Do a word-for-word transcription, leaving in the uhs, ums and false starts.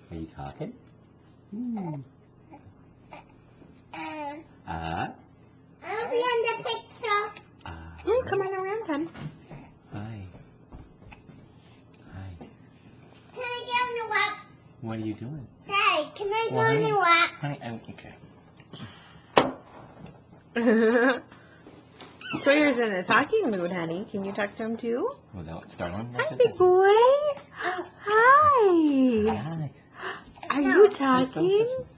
Are you talking? Hmm. Uh. I'll be on the picture. Uh. Mm, come on around, hon. Hi. Hi. Can I get on the lap? What are you doing? Hey, can I go Well, on honey, the lap? honey, I'm okay. Sawyer's in a talking mood, honey. Can you talk to him too? Well, no, start on. Hi, big boy. Hi. Hi. Are No. you Just go talking? first.